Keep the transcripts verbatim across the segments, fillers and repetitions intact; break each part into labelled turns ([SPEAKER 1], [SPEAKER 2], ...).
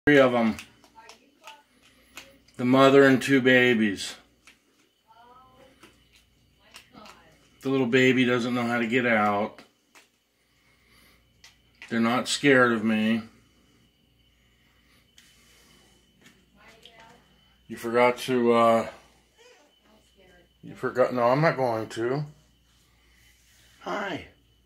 [SPEAKER 1] Three of them. The mother and two babies. The little baby doesn't know how to get out. They're not scared of me. You forgot to, uh... You forgot... No, I'm not going to. Hi.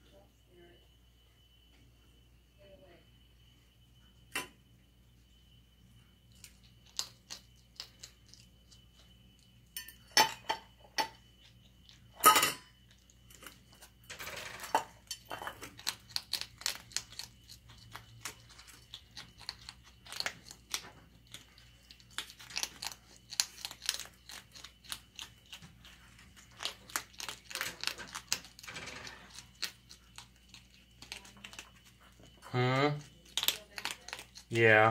[SPEAKER 1] Hmm? Yeah.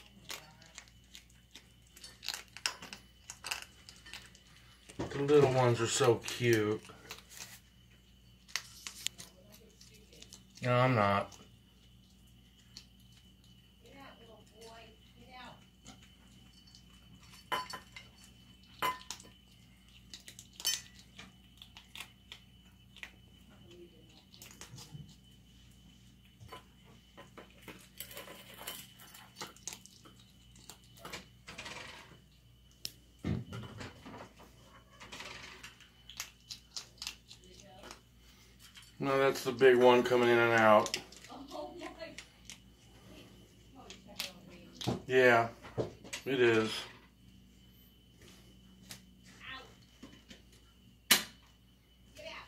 [SPEAKER 1] The little ones are so cute. No, I'm not.
[SPEAKER 2] Get out, little boy. Get out.
[SPEAKER 1] No, that's the big one coming in and out.
[SPEAKER 2] Oh my.
[SPEAKER 1] Yeah, it is.
[SPEAKER 2] Out. Get out.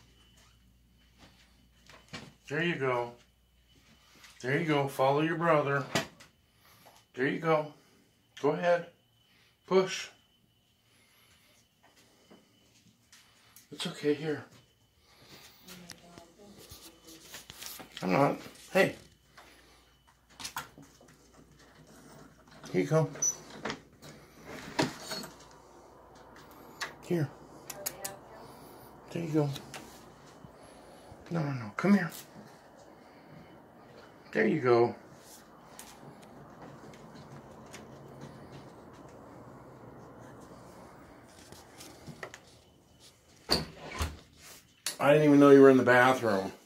[SPEAKER 1] There you go. There you go. Follow your brother. There you go. Go ahead. Push. It's okay. Here. I'm not. Hey. Here you go. Here. There you go. No, no, no. Come here. There you go. I didn't even know you were in the bathroom.